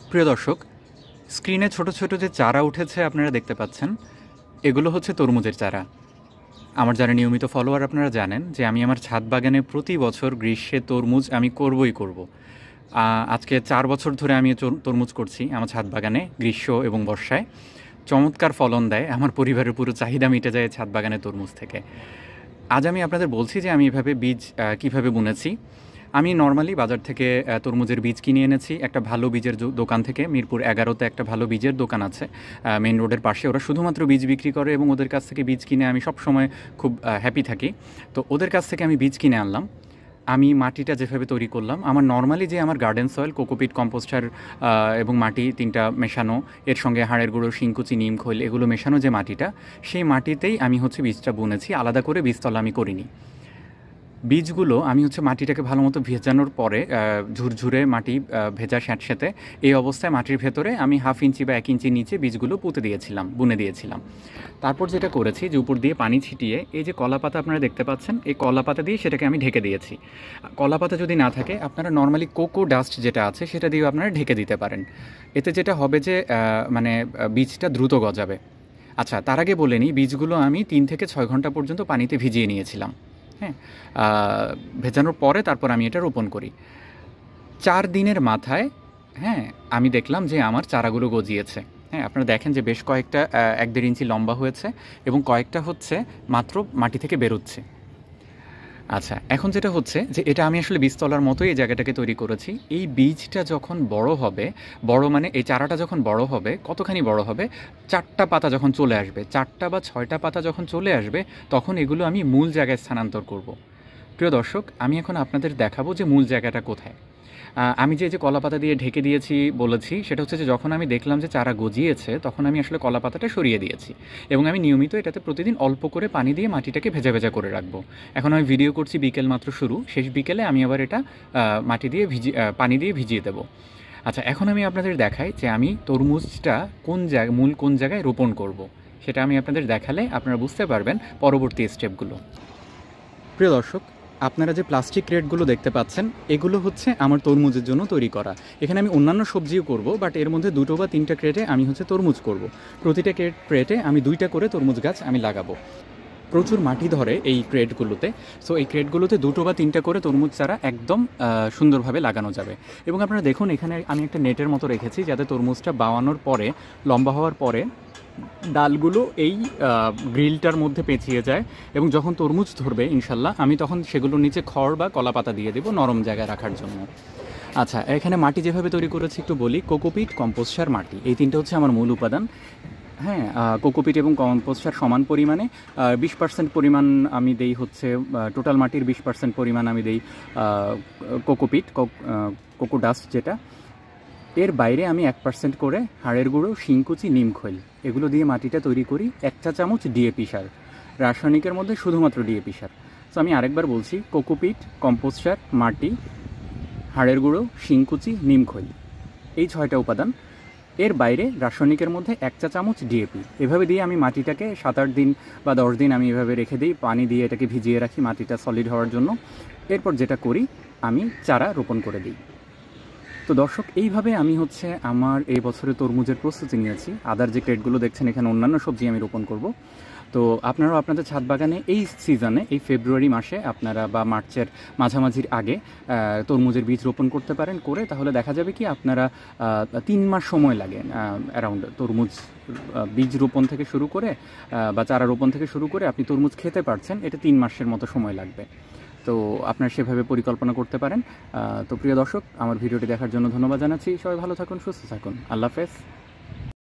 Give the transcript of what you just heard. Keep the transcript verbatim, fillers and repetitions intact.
প্রিয় দর্শক, স্ক্রিনে ছোট ছোট যে চারা উঠেছে আপনারা দেখতে পাচ্ছেন, এগুলো হচ্ছে তরমুজের চারা। আমার যারা নিয়মিত ফলোয়ার আপনারা জানেন যে আমি আমার ছাদ বাগানে প্রতি বছর গ্রীষ্মে তরমুজ আমি করবই করব। আজকে চার বছর ধরে আমি তরমুজ করছি আমার ছাদ বাগানে, গ্রীষ্ম এবং বর্ষায় চমৎকার ফলন দেয়। আমার পরিবারের পুরো চাহিদা মিটে যায় ছাদ বাগানে তরমুজ থেকে। আজ আমি আপনাদের বলছি যে আমি এভাবে বীজ কিভাবে বুনেছি। আমি নর্মালি বাজার থেকে তরমুজের বীজ কিনে এনেছি একটা ভালো বীজের দোকান থেকে। মিরপুর এগারোতে একটা ভালো বীজের দোকান আছে মেন রোডের পাশে। ওরা শুধুমাত্র বীজ বিক্রি করে এবং ওদের কাছ থেকে বীজ কিনে আমি সব সময় খুব হ্যাপি থাকি। তো ওদের কাছ থেকে আমি বীজ কিনে আনলাম। আমি মাটিটা যেভাবে তৈরি করলাম, আমার নর্মালি যে আমার গার্ডেন সয়েল, কোকোপিট, কম্পোস্টার এবং মাটি তিনটা মেশানো, এর সঙ্গে হাড়ের গুঁড়ো, শিংকুচি, নিম খৈল এগুলো মেশানো যে মাটিটা, সেই মাটিতেই আমি হচ্ছে বীজটা বুনেছি। আলাদা করে বীজতলা আমি করিনি। বীজগুলো আমি হচ্ছে মাটিটাকে ভালো মতো ভেজানোর পরে ঝুরঝুরে মাটি ভেজা স্যাঁতস্যাঁতে এই অবস্থায় মাটির ভেতরে আমি হাফ ইঞ্চি বা এক ইঞ্চি নিচে বীজগুলো পুঁতে দিয়েছিলাম, বুনে দিয়েছিলাম। তারপর যেটা করেছি যে উপর দিয়ে পানি ছিটিয়ে এই যে কলা পাতা আপনারা দেখতে পাচ্ছেন, এই কলা পাতা দিয়ে সেটাকে আমি ঢেকে দিয়েছি। কলা পাতা যদি না থাকে আপনারা নর্মালি কোকো ডাস্ট যেটা আছে সেটা দিয়েও আপনারা ঢেকে দিতে পারেন। এতে যেটা হবে যে মানে বীজটা দ্রুত গজাবে। আচ্ছা, তার আগে বলে নিই, বীজগুলো আমি তিন থেকে ছয় ঘন্টা পর্যন্ত পানিতে ভিজিয়ে নিয়েছিলাম। হ্যাঁ, ভেজানোর পরে তারপর আমি এটা রোপণ করি। চার দিনের মাথায় হ্যাঁ আমি দেখলাম যে আমার চারাগুলো গজিয়েছে। হ্যাঁ, আপনারা দেখেন যে বেশ কয়েকটা এক দেড় ইঞ্চি লম্বা হয়েছে এবং কয়েকটা হচ্ছে মাত্র মাটি থেকে বেরোচ্ছে। আচ্ছা, এখন যেটা হচ্ছে যে এটা আমি আসলে বীজতলার মতোই এই জায়গাটাকে তৈরি করেছি। এই বীজটা যখন বড় হবে, বড় মানে এই চারাটা যখন বড় হবে, কতখানি বড় হবে, চারটা পাতা যখন চলে আসবে, চারটা বা ছয়টা পাতা যখন চলে আসবে, তখন এগুলো আমি মূল জায়গায় স্থানান্তর করব। প্রিয় দর্শক, আমি এখন আপনাদের দেখাবো যে মূল জায়গাটা কোথায়। আমি যে যে কলা পাতা দিয়ে ঢেকে দিয়েছি বলেছি, সেটা হচ্ছে যে যখন আমি দেখলাম যে চারা গজিয়েছে তখন আমি আসলে কলা পাতাটা সরিয়ে দিয়েছি এবং আমি নিয়মিত এটাতে প্রতিদিন অল্প করে পানি দিয়ে মাটিটাকে ভেজা ভেজা করে রাখবো। এখন আমি ভিডিও করছি বিকেল মাত্র শুরু, শেষ বিকেলে আমি আবার এটা মাটি দিয়ে ভিজিয়ে পানি দিয়ে ভিজিয়ে দেবো। আচ্ছা, এখন আমি আপনাদের দেখাই যে আমি তরমুজটা কোন জায়গা মূল কোন জায়গায় রোপণ করব। সেটা আমি আপনাদের দেখালে আপনারা বুঝতে পারবেন পরবর্তী স্টেপগুলো। প্রিয় দর্শক, আপনারা যে প্লাস্টিক ক্রেটগুলো দেখতে পাচ্ছেন, এগুলো হচ্ছে আমার তরমুজের জন্য তৈরি করা। এখানে আমি অন্যান্য সবজিও করব, বাট এর মধ্যে দুটো বা তিনটা ক্রেটে আমি হচ্ছে তরমুজ করব। প্রতিটা ক্রেট ক্রেটে আমি দুইটা করে তরমুজ গাছ আমি লাগাবো। প্রচুর মাটি ধরে এই ক্রেটগুলোতে, সো এই ক্রেটগুলোতে দুটো বা তিনটা করে তরমুজ চারা একদম সুন্দরভাবে লাগানো যাবে। এবং আপনারা দেখুন, এখানে আমি একটা নেটের মতো রেখেছি যাতে তরমুজটা বাওয়ানোর পরে, লম্বা হওয়ার পরে ডালগুলো এই গ্রিলটার মধ্যে পেঁচিয়ে যায় এবং যখন তরমুজ ধরবে ইনশাল্লাহ আমি তখন সেগুলোর নিচে খড় বা কলা পাতা দিয়ে দেবো নরম জায়গায় রাখার জন্য। আচ্ছা, এখানে মাটি যেভাবে তৈরি করেছি একটু বলি। কোকোপিট, কম্পোস্ট সার, মাটি, এই তিনটা হচ্ছে আমার মূল উপাদান। হ্যাঁ, কোকোপিট এবং কম্পোস্ট সার সমান পরিমাণে, বিশ পার্সেন্ট পরিমাণ আমি দেই হচ্ছে টোটাল মাটির বিশ পার্সেন্ট পরিমাণ আমি দেই কোকোপিট, কোকো ডাস্ট যেটা। এর বাইরে আমি এক পার্সেন্ট করে হাড়ের গুঁড়ো, শিংকুচি, নিম খৈল এগুলো দিয়ে মাটিটা তৈরি করি। এক চা চামচ ডিএপি সার, রাসায়নিকের মধ্যে শুধুমাত্র ডিএপি সার। সো আমি আরেকবার বলছি, কোকোপিট, কম্পোস্ট সার, মাটি, হাড়ের গুঁড়ো, শিংকুচি, নিম খৈল, এই ছয়টা উপাদান। এর বাইরে রাসায়নিকের মধ্যে এক চা চামচ ডিএপি। এভাবে দিয়ে আমি মাটিটাকে সাত আট দিন বা দশ দিন আমি এভাবে রেখে দিই, পানি দিয়ে এটাকে ভিজিয়ে রাখি মাটিটা সলিড হওয়ার জন্য। এরপর যেটা করি, আমি চারা রোপণ করে দিই। তো দর্শক, এইভাবে আমি হচ্ছে আমার এই বছরে তরমুজের প্রস্তুতি নিয়েছি। আদার যে ক্রেটগুলো দেখছেন, এখানে অন্যান্য সবজি আমি রোপণ করব। তো আপনারাও আপনাদের ছাদ বাগানে এই সিজনে, এই ফেব্রুয়ারি মাসে আপনারা বা মার্চের মাঝামাঝির আগে তরমুজের বীজ রোপণ করতে পারেন। করে তাহলে দেখা যাবে কি আপনারা তিন মাস সময় লাগে অ্যারাউন্ড তরমুজ বীজ রোপণ থেকে শুরু করে বা চারা রোপণ থেকে শুরু করে আপনি তরমুজ খেতে পারছেন, এটা তিন মাসের মতো সময় লাগবে। তো আপনারা সেভাবে পরিকল্পনা করতে পারেন। তো প্রিয় দর্শক, আমার ভিডিওটি দেখার জন্য ধন্যবাদ জানাচ্ছি। সবাই ভালো থাকুন, সুস্থ থাকুন। আল্লাহ হাফেজ।